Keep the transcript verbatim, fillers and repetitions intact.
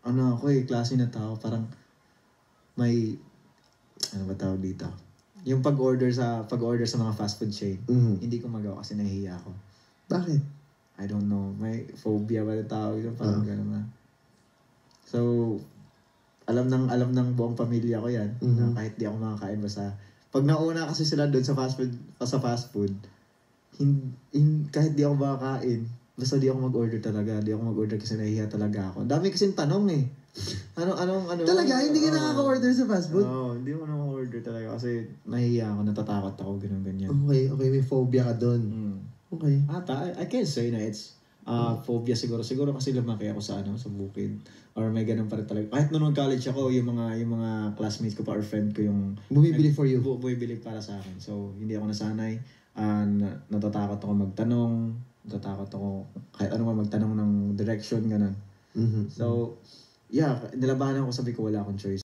ano ako eh, klase na tao, parang may, ano ba tawag dito? Yung pag-order sa pag-order sa mga fast food chain, mm-hmm. hindi ko magawa kasi nahihiya ako. Bakit? I don't know. May phobia ba na tawag yun? Parang uh-huh. gano'n na. So, alam ng alam ng buong pamilya ko yan, mm-hmm. na kahit di ako makakain basta, pag nauna kasi sila doon sa fast food, sa fast food, hin, hin, kahit di ako makakain, basta di ako mag-order talaga. Di ako mag-order kasi nahihiya talaga ako. Dami kasing tanong eh. Ano, anong, ano? Talaga? Hindi ka uh, nakaka-order sa fast food? Oo, uh, hindi ako nakaka-order talaga kasi nahihiya ako, natatakot ako, ganun-ganyan. Okay, okay. May phobia ka doon. Mm. Okay. Ata, I, I can't say na it's uh, phobia siguro. Siguro kasi lumaki ako sa, ano, sa bukid. Or may ganun pa rin talaga. Kahit nung college ako, yung mga, yung mga classmates ko pa or friend ko yung... Bumibili for you? Bu, bumibili para sa akin. So, hindi ako nasanay. Uh, natatakot ako magtanong. Natatakot ako kahit ano man magtanong ng direction, ganun. Mm-hmm. So, yeah, nilabanan ko, sabi ko wala akong choice.